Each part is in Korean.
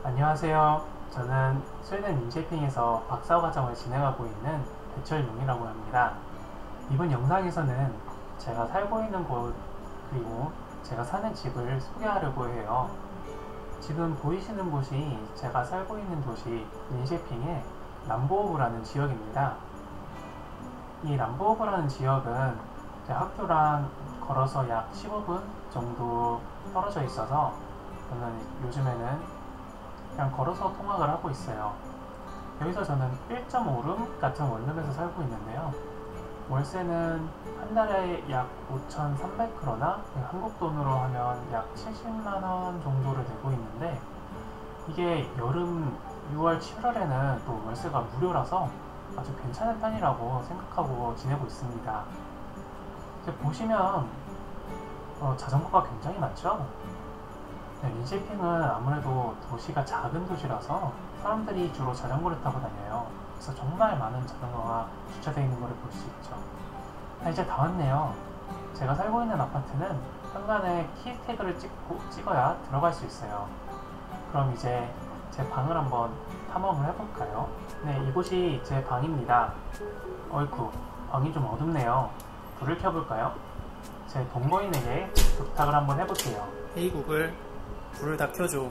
안녕하세요. 저는 스웨덴 린셰핑에서 박사과정을 진행하고 있는 배철용이라고 합니다. 이번 영상에서는 제가 살고 있는 곳 그리고 제가 사는 집을 소개하려고 해요. 지금 보이시는 곳이 제가 살고 있는 도시 린셰핑의 람보우브라는 지역입니다. 이 람보우브라는 지역은 제 학교랑 걸어서 약 15분 정도 떨어져 있어서 저는 요즘에는 그냥 걸어서 통학을 하고 있어요. 여기서 저는 1.5룸 같은 원룸에서 살고 있는데요. 월세는 한 달에 약 5,300크로나 한국 돈으로 하면 약 70만원 정도를 내고 있는데, 이게 여름 6월, 7월에는 또 월세가 무료라서 아주 괜찮은 편이라고 생각하고 지내고 있습니다. 이제 보시면 자전거가 굉장히 많죠? 네, 린셰핑은 아무래도 도시가 작은 도시라서 사람들이 주로 자전거를 타고 다녀요. 그래서 정말 많은 자전거가 주차되어 있는 것을 볼 수 있죠. 이제 다 왔네요. 제가 살고 있는 아파트는 현관에 키태그를 찍어야 들어갈 수 있어요. 그럼 이제 제 방을 한번 탐험을 해볼까요? 네, 이곳이 제 방입니다. 어이쿠, 방이 좀 어둡네요. 불을 켜볼까요? 제 동거인에게 부탁을 한번 해볼게요. 헤이 구글, 불을 다 켜줘.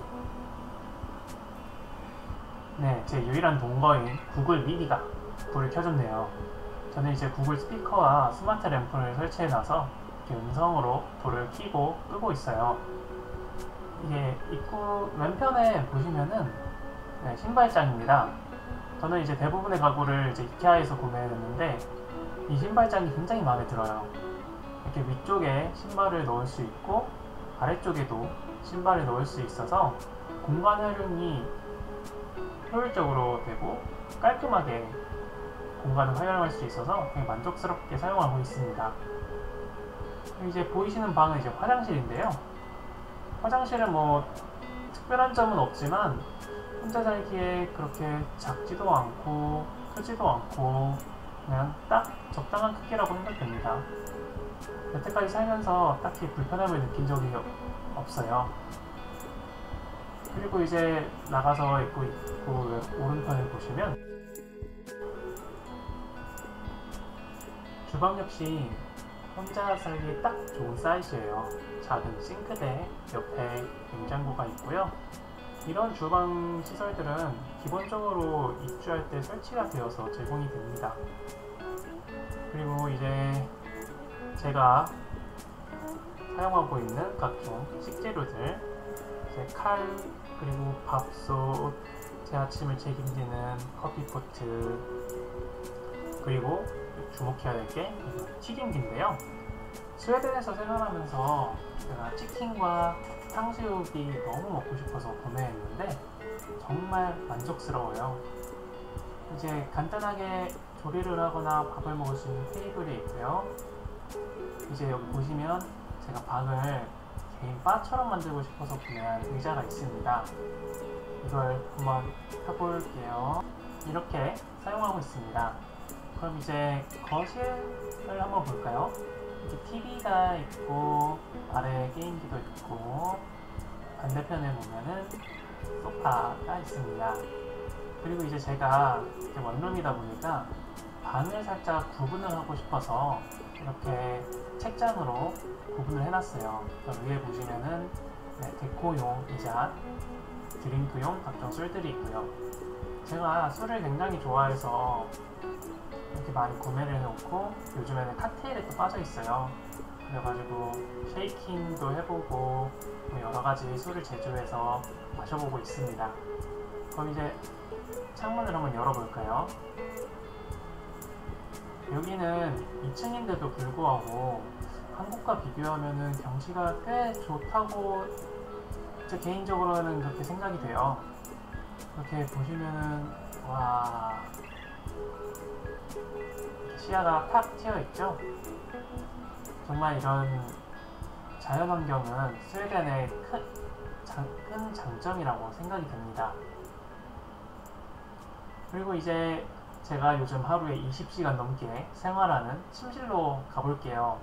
네, 제 유일한 동거인 구글 미니가 불을 켜줬네요. 저는 이제 구글 스피커와 스마트 램프를 설치해놔서 이렇게 음성으로 불을 켜고 끄고 있어요. 이게 입구 왼편에 보시면은 네, 신발장입니다. 저는 이제 대부분의 가구를 이제 이케아에서 구매했는데 이 신발장이 굉장히 마음에 들어요. 이렇게 위쪽에 신발을 넣을 수 있고 아래쪽에도 신발을 넣을 수 있어서 공간 활용이 효율적으로 되고 깔끔하게 공간을 활용할 수 있어서 되게 만족스럽게 사용하고 있습니다. 이제 보이시는 방은 이제 화장실인데요. 화장실은 뭐 특별한 점은 없지만 혼자 살기에 그렇게 작지도 않고 크지도 않고 그냥 딱 적당한 크기라고 생각됩니다. 여태까지 살면서 딱히 불편함을 느낀 적이 없어요. 그리고 이제 나가서 입구 오른편을 보시면 주방 역시 혼자 살기에 딱 좋은 사이즈예요. 작은 싱크대 옆에 냉장고가 있고요. 이런 주방 시설들은 기본적으로 입주할 때 설치가 되어서 제공이 됩니다. 그리고 이제 제가 사용하고 있는 각종 식재료들, 제 칼, 그리고 밥솥, 제 아침을 책임지는 커피포트, 그리고 주목해야 될 게 튀김기인데요. 스웨덴에서 생활하면서 제가 치킨과 탕수육이 너무 먹고 싶어서 구매했는데 정말 만족스러워요. 이제 간단하게 조리를 하거나 밥을 먹을 수 있는 테이블이 있고요. 이제 여기 보시면 제가 방을 개인 바처럼 만들고 싶어서 구매한 의자가 있습니다. 이걸 한번 펴볼게요. 이렇게 사용하고 있습니다. 그럼 이제 거실을 한번 볼까요? 이렇게 TV가 있고 아래에 게임기도 있고 반대편에 보면은 소파가 있습니다. 그리고 이제 제가 원룸이다 보니까 방을 살짝 구분을 하고 싶어서 이렇게 책장으로 구분을 해놨어요. 위에 보시면은 데코용이자 드링크용 각종 술들이 있고요. 제가 술을 굉장히 좋아해서 이렇게 많이 구매를 해놓고 요즘에는 칵테일에 또 빠져있어요. 그래가지고 쉐이킹도 해보고 여러가지 술을 제조해서 마셔보고 있습니다. 그럼 이제 창문을 한번 열어볼까요? 여기는 2층인데도 불구하고 한국과 비교하면은 경치가 꽤 좋다고 제 개인적으로는 그렇게 생각이 돼요. 이렇게 보시면은 와, 시야가 탁 트여 있죠? 정말 이런 자연환경은 스웨덴의 큰 장점이라고 생각이 됩니다. 그리고 이제 제가 요즘 하루에 20시간 넘게 생활하는 침실로 가볼게요.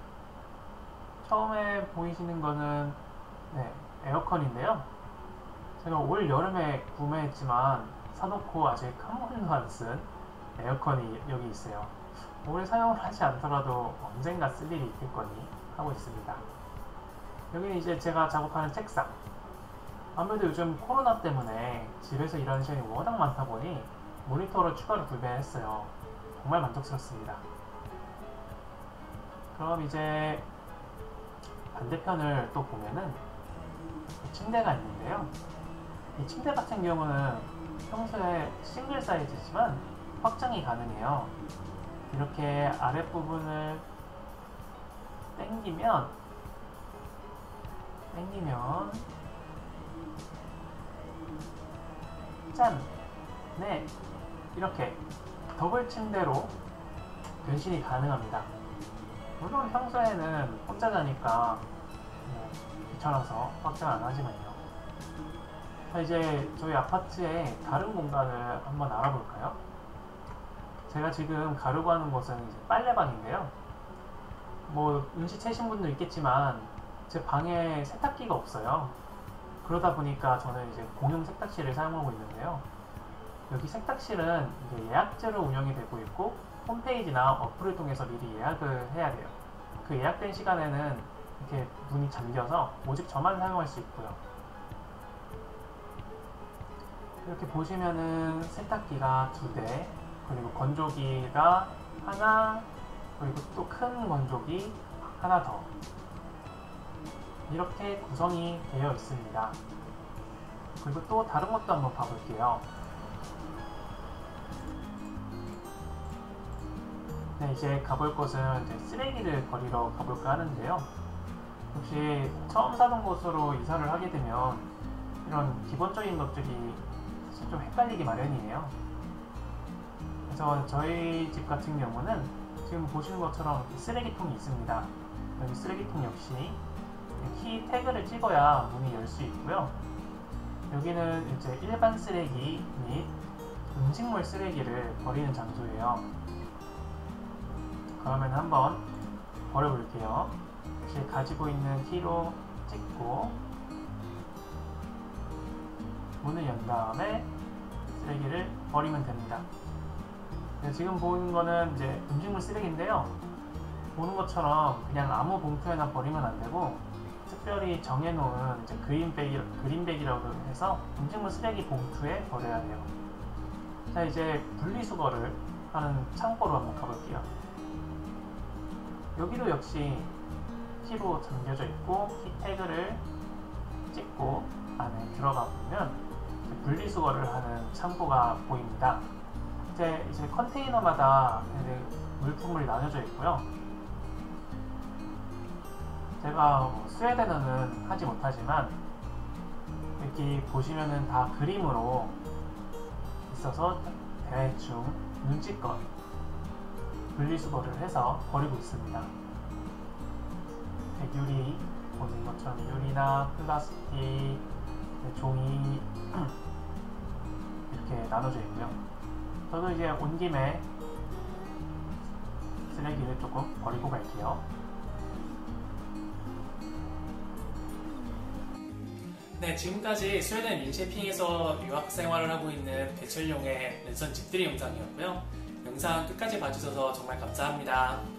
처음에 보이시는 거는 에어컨인데요. 제가 올 여름에 구매했지만 사놓고 아직 한 번도 안 쓴 에어컨이 여기 있어요. 오래 사용을 하지 않더라도 언젠가 쓸 일이 있겠거니 하고 있습니다. 여기는 이제 제가 작업하는 책상. 아무래도 요즘 코로나 때문에 집에서 일하는 시간이 워낙 많다 보니 모니터를 추가로 구매했어요. 정말 만족스럽습니다. 그럼 이제 반대편을 또 보면은 침대가 있는데요. 이 침대 같은 경우는 평소에 싱글 사이즈지만 확장이 가능해요. 이렇게 아랫부분을 당기면 짠! 네! 이렇게 더블 침대로 변신이 가능합니다. 물론 평소에는 혼자 자니까 귀찮아서 확장 안 하지만요. 자, 이제 저희 아파트의 다른 공간을 한번 알아볼까요? 제가 지금 가려고 하는 곳은 이제 빨래방인데요. 뭐 눈치채신 분도 있겠지만 제 방에 세탁기가 없어요. 그러다 보니까 저는 이제 공용 세탁실을 사용하고 있는데요. 여기 세탁실은 이제 예약제로 운영이 되고 있고 홈페이지나 어플을 통해서 미리 예약을 해야 돼요. 그 예약된 시간에는 이렇게 문이 잠겨서 오직 저만 사용할 수 있고요. 이렇게 보시면은 세탁기가 2대, 그리고 건조기가 하나, 그리고 또 큰 건조기 하나 더. 이렇게 구성이 되어 있습니다. 그리고 또 다른 것도 한번 봐볼게요. 네, 이제 가볼 곳은 이제 쓰레기를 버리러 가볼까 하는데요. 혹시 처음 사는 곳으로 이사를 하게 되면 이런 기본적인 것들이 사실 좀 헷갈리기 마련이에요. 그래서 저희 집 같은 경우는 지금 보시는 것처럼 쓰레기통이 있습니다. 여기 쓰레기통 역시 키 태그를 찍어야 문이 열 수 있고요. 여기는 이제 일반 쓰레기 및 음식물 쓰레기를 버리는 장소예요. 그러면 한번 버려볼게요. 혹시 가지고 있는 키로 찍고 문을 연 다음에 쓰레기를 버리면 됩니다. 네, 지금 보는 거는 이제 음식물 쓰레기인데요. 보는 것처럼 그냥 아무 봉투에나 버리면 안 되고 특별히 정해놓은 이제 그린백이라고 해서 음식물 쓰레기 봉투에 버려야 돼요. 자, 이제 분리수거를 하는 창고로 한번 가볼게요. 여기도 역시 키로 잠겨져 있고 키 태그를 찍고 안에 들어가 보면 분리수거를 하는 창고가 보입니다. 이제 컨테이너마다 물품물이 나눠져 있고요. 제가 스웨덴어는 하지 못하지만 여기 보시면은 다 그림으로 있어서 대충 눈치껏 분리수거를 해서 버리고 있습니다. 유리, 보는 것처럼 유리나 플라스틱, 종이 이렇게 나눠져 있고요. 저도 이제 온 김에 쓰레기를 조금 버리고 갈게요. 네, 지금까지 스웨덴 린셰핑에서 유학 생활을 하고 있는 배철용의 랜선 집들이 영상이었고요. 영상 끝까지 봐주셔서 정말 감사합니다.